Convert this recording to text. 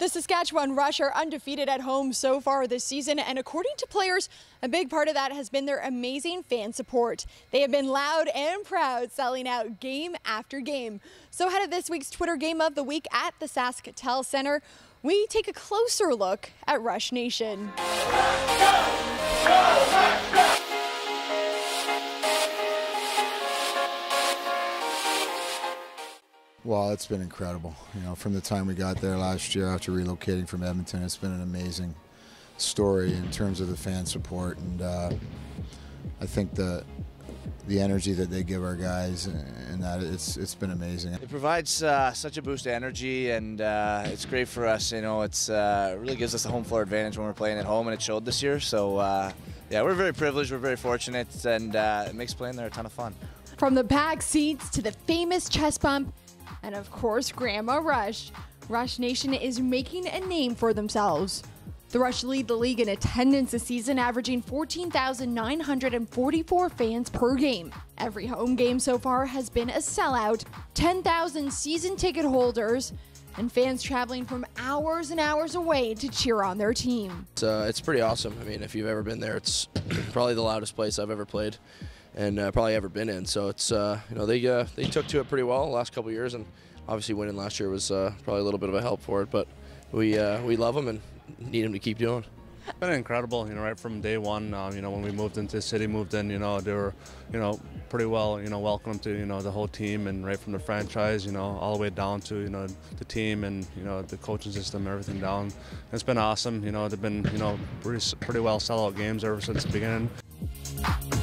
The Saskatchewan Rush are undefeated at home so far this season, and according to players, a big part of that has been their amazing fan support. They have been loud and proud, selling out game after game. So ahead of this week's Twitter Game of the Week at the SaskTel Center, we take a closer look at Rush Nation. Well, it's been incredible. You know, from the time we got there last year after relocating from Edmonton, it's been an amazing story in terms of the fan support, and I think the energy that they give our guys and that it's been amazing. It provides such a boost of energy, and it's great for us. You know, it really gives us a home floor advantage when we're playing at home, and it showed this year. So yeah, we're very privileged, we're very fortunate, and it makes playing there a ton of fun. From the back seats to the famous chest bump, and of course, Grandma Rush, Rush Nation is making a name for themselves. The Rush lead the league in attendance this season, averaging 14,944 fans per game. Every home game so far has been a sellout, 10,000 season ticket holders, and fans traveling from hours and hours away to cheer on their team. It's pretty awesome. I mean, if you've ever been there, it's probably the loudest place I've ever played and probably ever been in. So it's you know, they took to it pretty well the last couple of years, and obviously winning last year was probably a little bit of a help for it. But we love them and need them to keep doing. It's been incredible, you know, right from day one. You know, when we moved into the city, you know, they were, you know, pretty well, you know, welcome to, you know, the whole team, and right from the franchise, you know, all the way down to, you know, the team and, you know, the coaching system, everything down. It's been awesome. You know, they've been, you know, pretty well sellout games ever since the beginning.